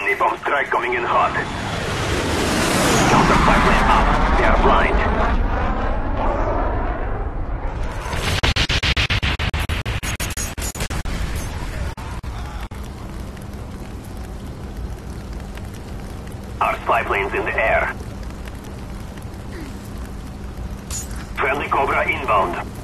Friendly bomb strike coming in hot. Counter spy plane up. They are blind. Our spy plane's in the air. Friendly Cobra inbound.